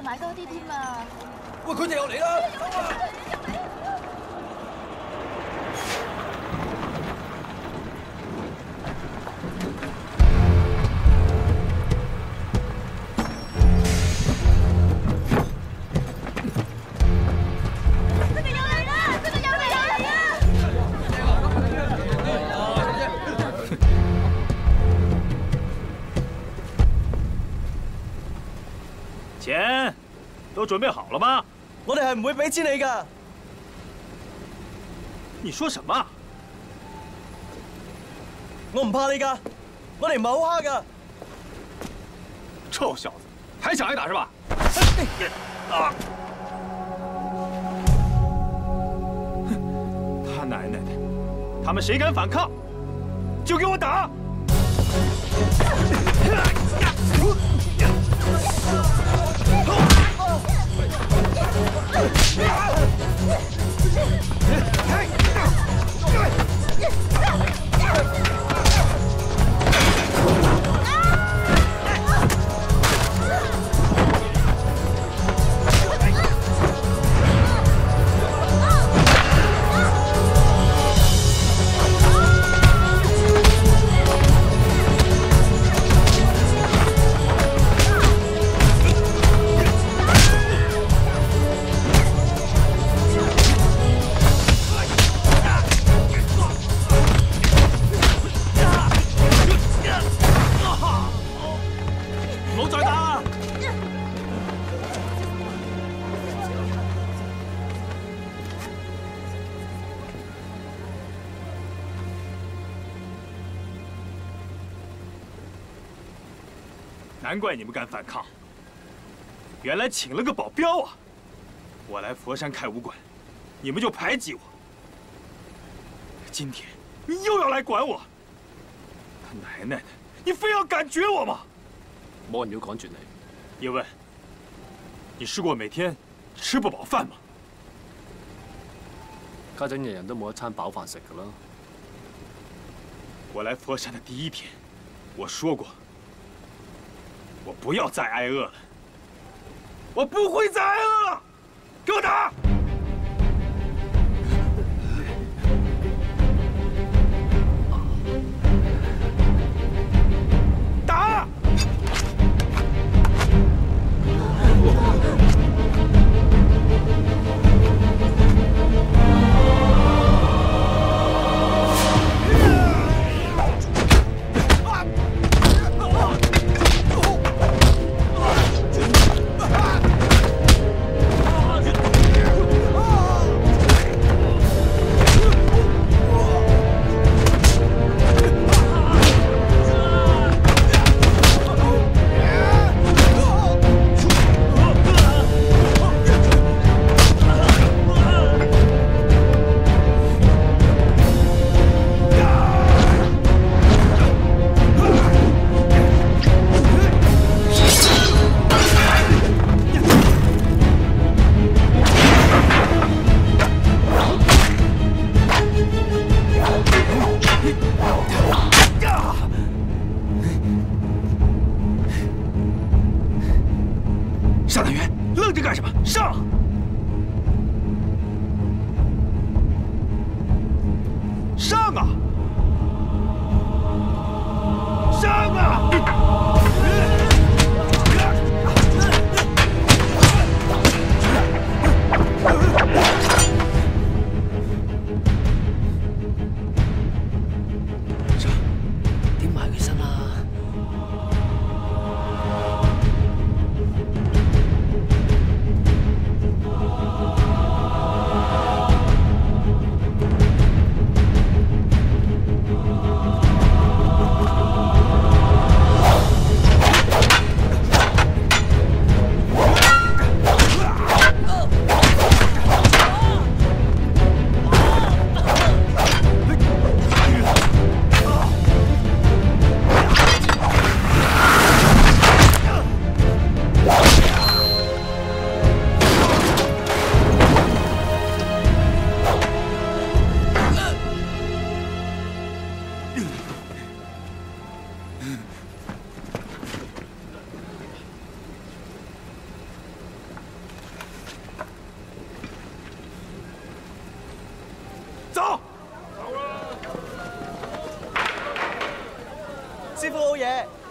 買多啲添啊！ 喂，佢哋又嚟啦！ 钱都准备好了吗？ 我哋係唔會俾錢你㗎。 你說什麼？ 我唔怕你㗎，我哋唔係好蝦㗎。 臭小子，還想挨打是吧？他奶奶的！他們誰敢反抗，就給我打！ 难怪你们敢反抗，原来请了个保镖啊！我来佛山开武馆，你们就排挤我。今天你又要来管我，他奶奶的，你非要赶绝我吗？ 冇人要趕絕你。 叶问，你試過每天吃不飽飯嗎？ 家陣人人都冇一餐飽飯食㗎啦。 我來佛山的第一天，我說過。 我不要再挨餓了，我不會再挨餓了，給我打！打！ 師傅好嘢。